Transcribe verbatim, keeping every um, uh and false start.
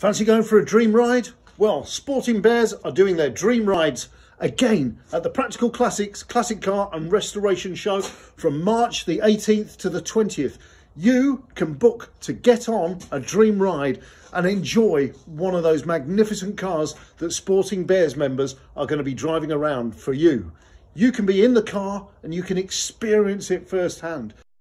Fancy going for a dream ride? Well, Sporting Bears are doing their dream rides again at the Practical Classics Classic Car and Restoration Show from March the eighteenth to the twentieth. You can book to get on a dream ride and enjoy one of those magnificent cars that Sporting Bears members are going to be driving around for you. You can be in the car and you can experience it firsthand.